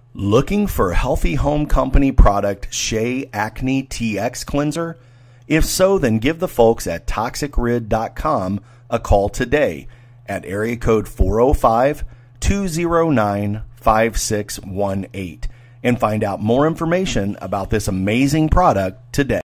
Looking for healthy home company product Chae Acne TX Cleanser? If so, then give the folks at toxicrid.com a call today at area code 405-209-5618 and find out more information about this amazing product today.